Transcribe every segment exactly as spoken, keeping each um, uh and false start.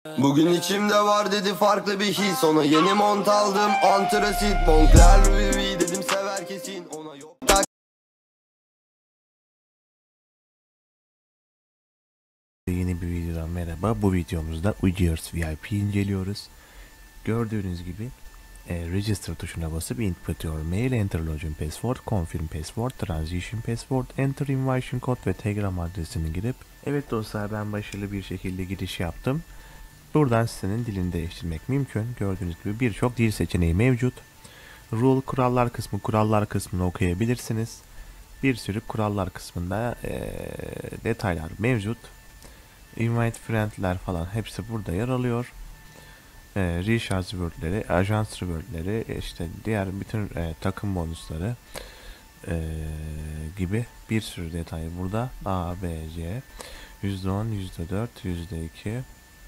Bugün içimde var dedi farklı bir his. Ona yeni mont aldım, antrasit Moncler Louis dedim sever kesin. Ona yok tak. Yeni bir videodan merhaba. Bu videomuzda Uygears V I P inceliyoruz. Gördüğünüz gibi e, Register tuşuna basıp input your mail, enter login password, confirm password, transition password, enter invitation code ve Telegram adresini girip evet dostlar, ben başarılı bir şekilde giriş yaptım. Buradan sitenin dilini değiştirmek mümkün. Gördüğünüz gibi birçok dil seçeneği mevcut. Rule kurallar kısmı, kurallar kısmını okuyabilirsiniz. Bir sürü kurallar kısmında e, detaylar mevcut. Invite friend'ler falan hepsi burada yer alıyor. E, recharge word'leri, ajans reward'leri, işte diğer bütün e, takım bonusları e, gibi bir sürü detay burada. A, B, C, yüzde on, yüzde dört, yüzde iki.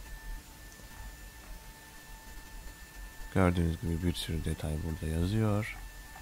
Gördüğünüz gibi bir sürü detay burada yazıyor.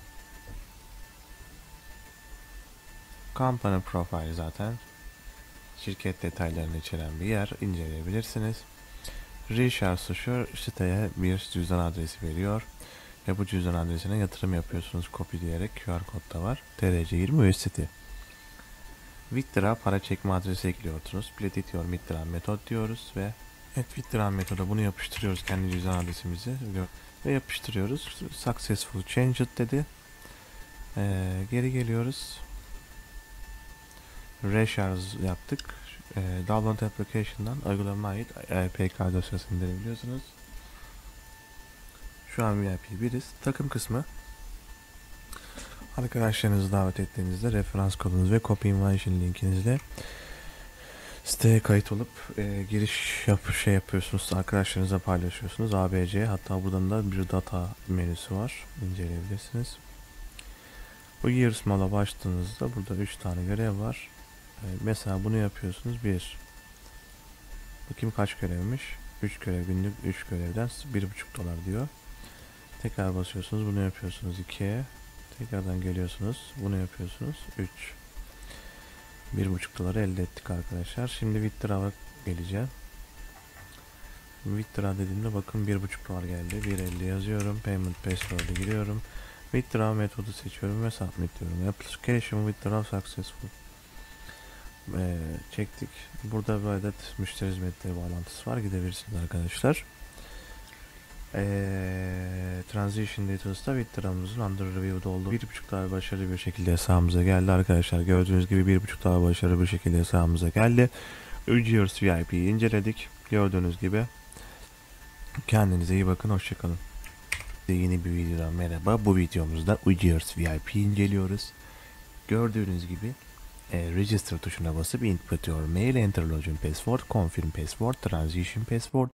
Company profile zaten şirket detaylarını içeren bir yer, inceleyebilirsiniz. Recharge şu siteye bir cüzdan adresi veriyor ve bu cüzdan adresine yatırım yapıyorsunuz kopyalayarak. Q R kod da var. T R C yirmi U S D T. Withdraw para çekme adresi ekliyorsunuz. Split it your withdraw metot diyoruz ve evet, withdraw metoda bunu yapıştırıyoruz, kendi cüzdan adresimizi ve yapıştırıyoruz. Successful changed dedi. Ee, geri geliyoruz. Recharge yaptık. E, download application'dan uygulamaya ait A P K dosyasını indirebiliyorsunuz. Şu an V I P biriz. Takım kısmı. Arkadaşlarınızı davet ettiğinizde referans kodunuz ve copy invitation linkinizle siteye kayıt olup e, giriş yap şey yapıyorsunuz. Arkadaşlarınızla paylaşıyorsunuz. A B C, hatta buradan da bir data menüsü var. İnceleyebilirsiniz. Bu Years Mall'a başladığınızda burada üç tane görev var. E, mesela bunu yapıyorsunuz. bir. Bakayım kaç görevmiş. üç görev, günlük üç görevden bir buçuk dolar diyor. Tekrar basıyorsunuz, bunu yapıyorsunuz. iki. Tekrardan geliyorsunuz, bunu yapıyorsunuz. üç. bir buçuk doları elde ettik arkadaşlar. Şimdi withdraw'a geleceğim. Withdraw dediğimde bakın bir buçuk dolar geldi. bir elli yazıyorum. Payment password'u giriyorum. Withdraw metodu seçiyorum ve submit diyorum. Application withdraw successful. Ee, çektik. Burada bir adet müşteri hizmetleri bağlantısı var. Gidebilirsiniz arkadaşlar. Ee, Transition Details'ta withdraw'ımızın under review'da olduğu bir buçuk dolar başarılı bir şekilde hesabımıza geldi arkadaşlar. Gördüğünüz gibi bir buçuk dolar başarılı bir şekilde hesabımıza geldi. Uygears V I P'yi inceledik. Gördüğünüz gibi. Kendinize iyi bakın. Hoşçakalın. Yeni bir videodan merhaba. Bu videomuzda Uygears V I P inceliyoruz. Gördüğünüz gibi e, Register tuşuna basıp input your mail, enter login password, confirm password, transition password,